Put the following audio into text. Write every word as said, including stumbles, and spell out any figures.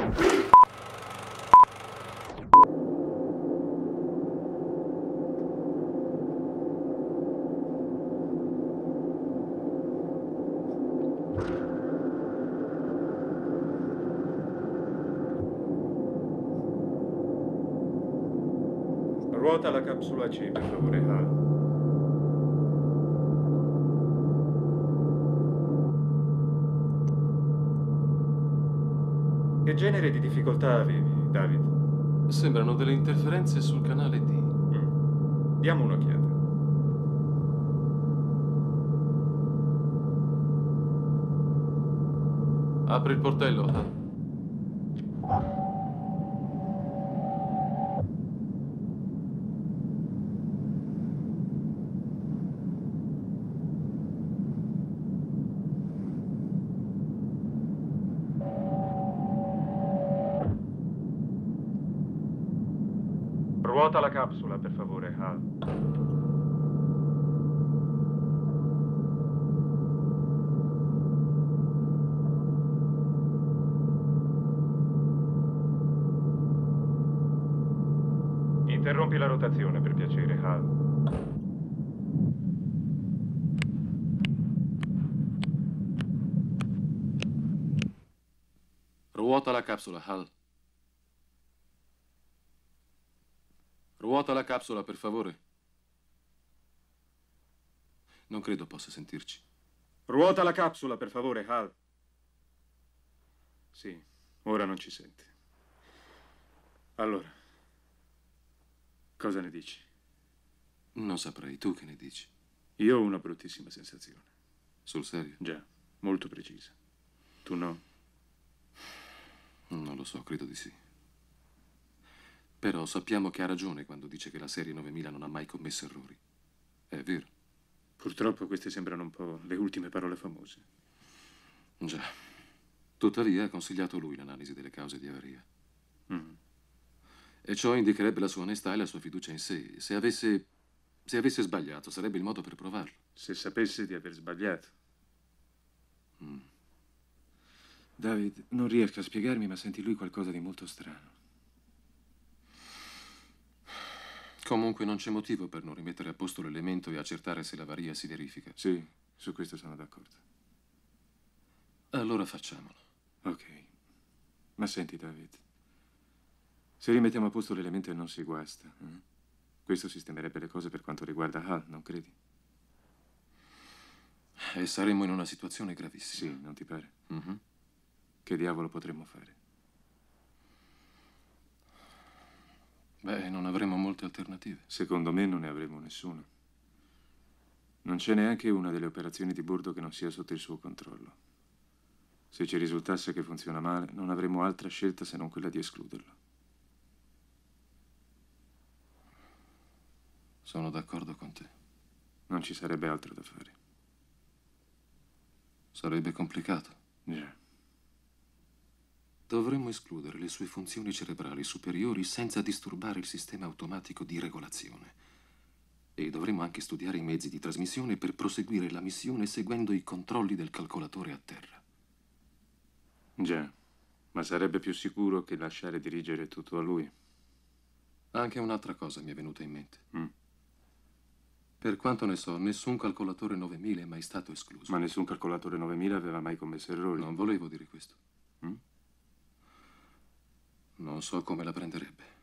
Ruota la capsula C, per favore, Hal. Che genere di difficoltà avevi, David? Sembrano delle interferenze sul canale D. Mm. Diamo un'occhiata. Apri il portello, Hal. Ruota la capsula, per favore, Hal. Interrompi la rotazione, per piacere, Hal. Ruota la capsula, Hal. Ruota la capsula, per favore. Non credo possa sentirci. Ruota la capsula, per favore, Hal. Sì, ora non ci sente. Allora, cosa ne dici? Non saprei. Tu che ne dici? Io ho una bruttissima sensazione. Sul serio? Già, molto precisa. Tu no? Non lo so, credo di sì. Però sappiamo che ha ragione quando dice che la serie novemila non ha mai commesso errori. È vero. Purtroppo queste sembrano un po' le ultime parole famose. Già. Tuttavia ha consigliato lui l'analisi delle cause di avaria. Mm. E ciò indicherebbe la sua onestà e la sua fiducia in sé. Se avesse... se avesse sbagliato, sarebbe il modo per provarlo. Se sapesse di aver sbagliato. Mm. David, non riesco a spiegarmi, ma senti lui qualcosa di molto strano. Comunque non c'è motivo per non rimettere a posto l'elemento e accertare se l'avaria si verifica. Sì, su questo sono d'accordo. Allora facciamolo. Ok. Ma senti, David, se rimettiamo a posto l'elemento e non si guasta, eh? Questo sistemerebbe le cose per quanto riguarda Hal, non credi? E saremmo in una situazione gravissima. Sì, non ti pare? Mm-hmm. Che diavolo potremmo fare? Beh, non avremo molte alternative. Secondo me non ne avremo nessuna. Non c'è neanche una delle operazioni di bordo che non sia sotto il suo controllo. Se ci risultasse che funziona male, non avremo altra scelta se non quella di escluderlo. Sono d'accordo con te. Non ci sarebbe altro da fare. Sarebbe complicato. Già. Dovremmo escludere le sue funzioni cerebrali superiori senza disturbare il sistema automatico di regolazione. E dovremmo anche studiare i mezzi di trasmissione per proseguire la missione seguendo i controlli del calcolatore a terra. Già, ma sarebbe più sicuro che lasciare dirigere tutto a lui. Anche un'altra cosa mi è venuta in mente. Mm. Per quanto ne so, nessun calcolatore novemila è mai stato escluso. Ma nessun calcolatore novemila aveva mai commesso errori. Non volevo dire questo. Mm? Non so come la prenderebbe.